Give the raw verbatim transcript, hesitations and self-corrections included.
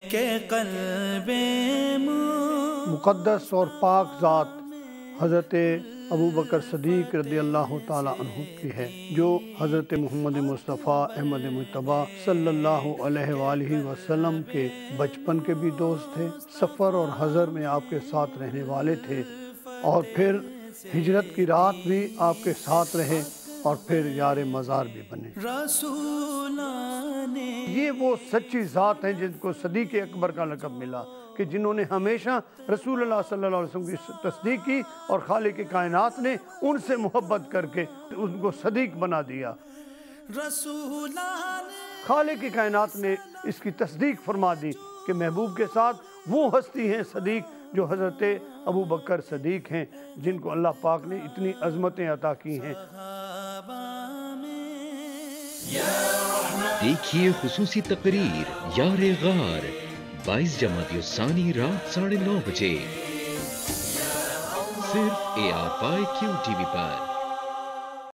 کہ قلب مقدس اور پاک ذات حضرت ابو بکر صدیق رضی اللہ تعالیٰ عنہ کی ہے، جو حضرت محمد مصطفیٰ احمد مجتبیٰ صلی اللہ علیہ وآلہ وسلم کے بچپن کے بھی دوست تھے، سفر اور حضر میں آپ کے ساتھ رہنے والے تھے، اور پھر ہجرت کی رات بھی آپ کے ساتھ رہے، اور پھر یار مزار بھی بنے۔ یہ وہ سچی ذات ہیں جن کو صدیق اکبر کا لقب ملا، کہ جنہوں نے ہمیشہ رسول اللہ صلی اللہ علیہ وسلم کی تصدیق کی، اور خالق کائنات نے ان سے محبت کر کے ان کو صدیق بنا دیا۔ خالق کائنات نے اس کی تصدیق فرما دی کہ محبوب کے ساتھ وہ ہستی ہیں صدیق جو حضرت ابو بکر صدیق ہیں، جن کو اللہ پاک نے اتنی عظمتیں عطا کی ہیں۔ دیکھیے خصوصی تقریر یار غار بائیس جمادی الثانی رات ساڑھے نو بجے صرف A R five Q T V per.